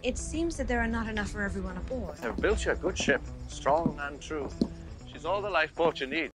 It seems that there are not enough for everyone aboard. They've built you a good ship, strong and true. She's all the lifeboat you need.